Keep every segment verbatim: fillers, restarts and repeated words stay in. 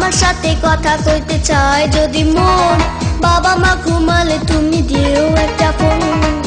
আমার সাথে কথা কইতে চায় যদি মন, বাবা মা ঘুমালে তুমি দিও একটা ফোন।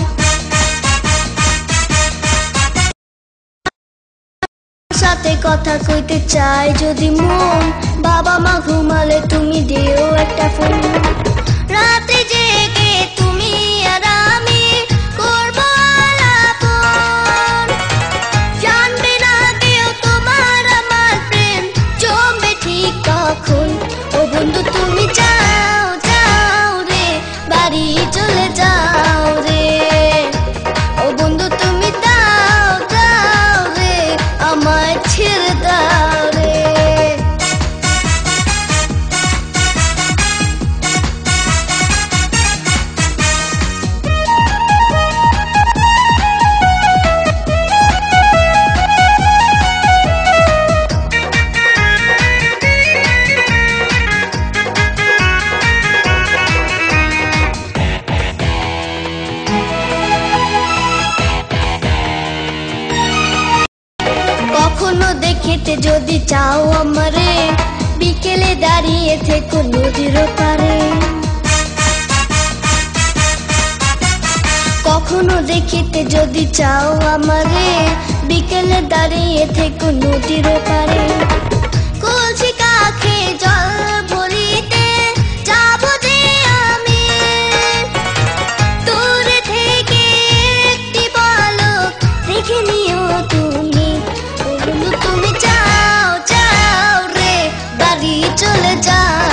সাথে কথা কইতে চায় যদি মন, বাবা মা ঘুমালে তুমি দিও একটা ফোন। রাতে জেগে তুমি আর আমি করব আলাপন, জানবে না কেউ তোমার আমার প্রেম জমবে ঠিক তখন। ও বন্ধু তুমি যাও যাও রে, বাড়ি চলে যাও রে। ও বন্ধু তুমি দাও দাও রে, আমায় ছেড়ে দাও রে। কখনো দেখিতে যদি চাও আমারে, বিকেলে দাঁড়িয়ে থেকো নদীর পারে। কখনো দেখিতে যদি চাও আমারে, বিকেলে দাঁড়িয়ে থেকো নদীর পারে। কলসি কাখে জল ভরিতে যাবো যে আমি, দূরে থেকে একটি পলক দেখে নিও তুমি। তুমি যাও যাও রে, বাড়ি চলে যাও।